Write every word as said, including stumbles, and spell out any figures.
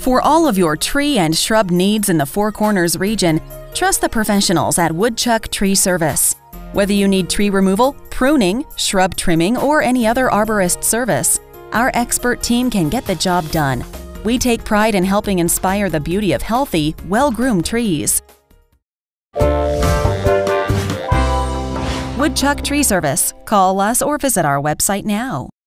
For all of your tree and shrub needs in the Four Corners region, trust the professionals at Woodchuck Tree Service. Whether you need tree removal, pruning, shrub trimming, or any other arborist service, our expert team can get the job done. We take pride in helping inspire the beauty of healthy, well-groomed trees. Woodchuck Tree Service. Call us or visit our website now.